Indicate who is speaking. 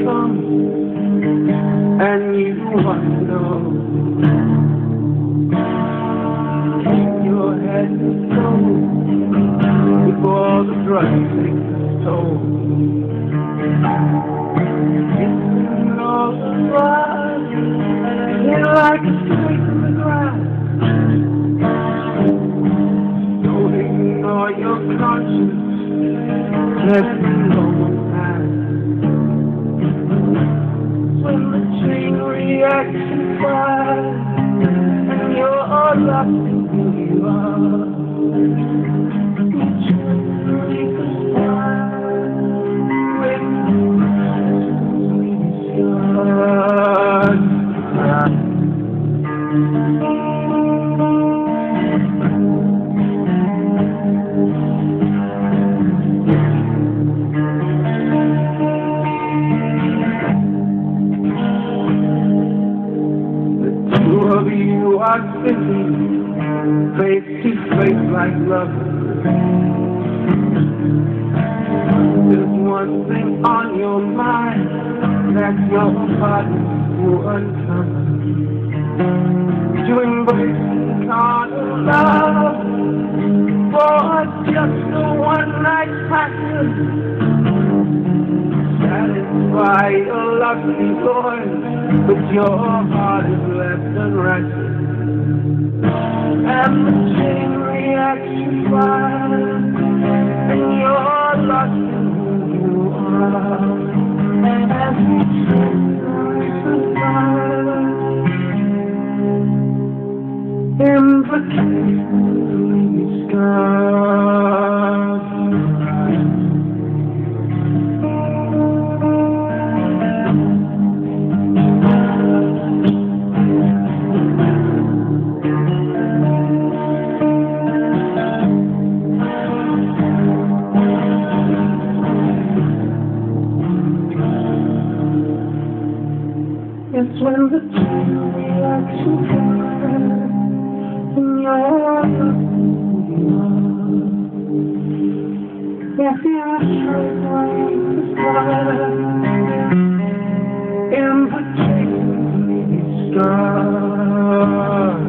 Speaker 1: come, and you want to know. Keep your head low before the drug takes its toll. It's all the blood, hit like a snake in the grass. Don't ignore your conscience, let me know what's past. When the chain reaction fires and you're lost in who you are, you truly conspire with of you are sitting face to face like lovers. There's one thing on your mind that your heart will uncover. To embrace the kind of love for just a one-night passion. Satisfy your lovely voice, but your heart is left unrested. And the chain reaction fires, and you're lost in who you are. As you survive, implications scars. It's when the chain reaction fires and you're if you're straight like the sky, implications scars.